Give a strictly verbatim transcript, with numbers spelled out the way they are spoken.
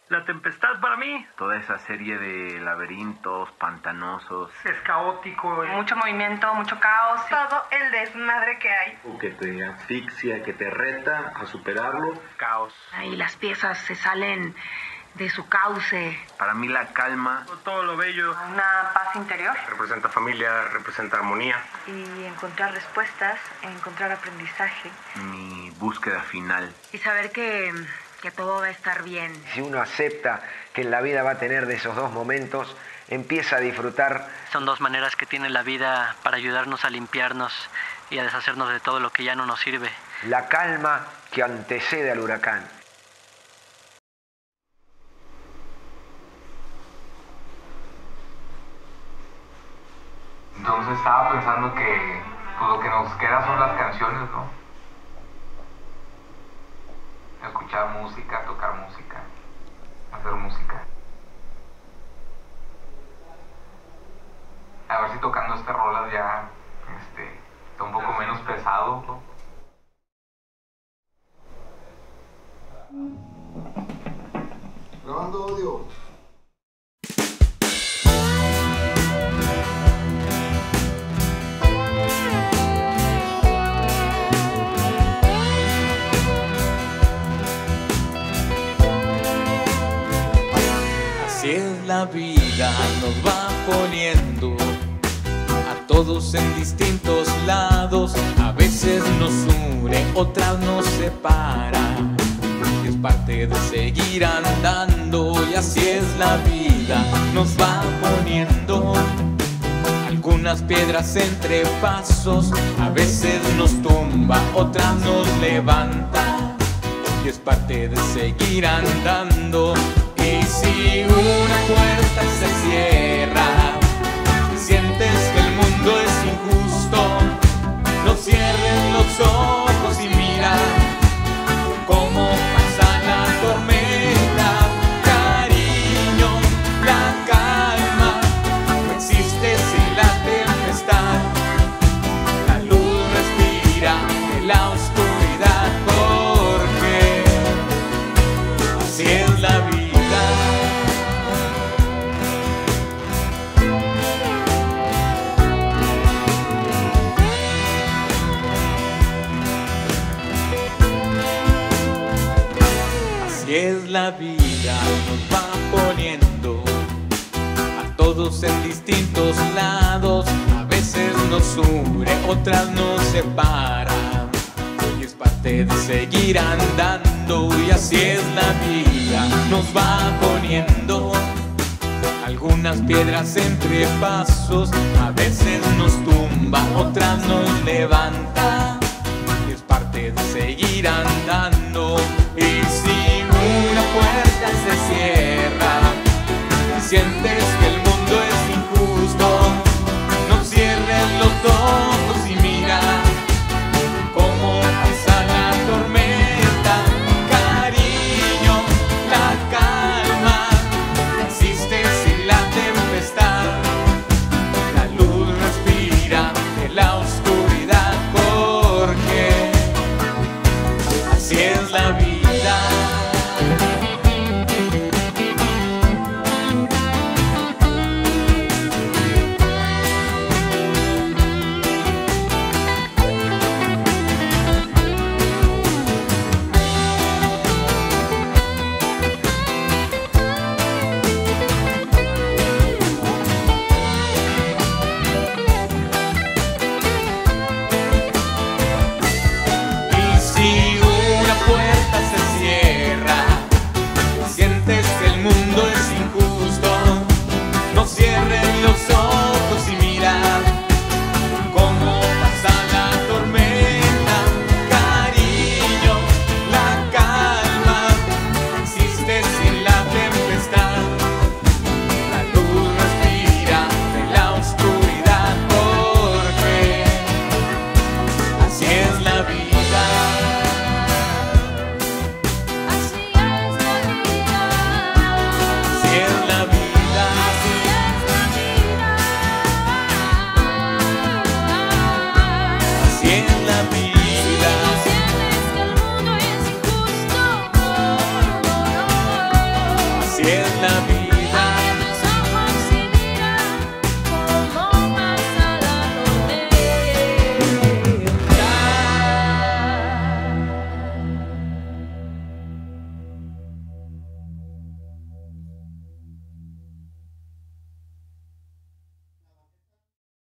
La tempestad para mí Toda esa serie de laberintos pantanosos. es caótico. Mucho movimiento, mucho caos. Todo el desmadre que hay. O que te asfixia, que te reta a superarlo. Caos. Y las piezas se salen de su cauce. Para mí la calma. Todo lo bello. Una paz interior. Representa familia, representa armonía. Y encontrar respuestas, encontrar aprendizaje. Mi búsqueda final. Y saber que, que todo va a estar bien. Si uno acepta que en la vida va a tener de esos dos momentos, empieza a disfrutar. Son dos maneras que tiene la vida para ayudarnos a limpiarnos y a deshacernos de todo lo que ya no nos sirve. La calma que antecede al huracán. Entonces estaba pensando que pues, lo que nos queda son las canciones, ¿no? Escuchar música, tocar música, hacer música. A ver si tocando estas rolas ya este, está un poco menos pesado, ¿no? Grabando audio. Así es la vida, nos va poniendo a todos en distintos lados. A veces nos une, otras nos separa. Y es parte de seguir andando. Y así es la vida, nos va poniendo algunas piedras entre pasos. A veces nos tumba, otras nos levanta. Y es parte de seguir andando. Y si una puerta se cierra y sientes que el mundo es injusto, no cierres los ojos y mira cómo pasa la tormenta. Cariño, la calma no existe sin la tempestad. La luz respira de la oscuridad, porque así es la vida. Así es la vida, nos va poniendo a todos en distintos lados. A veces nos une, otras nos separa. Y es parte de seguir andando. Y así es la vida, nos va poniendo algunas piedras entre pasos. A veces nos tumba,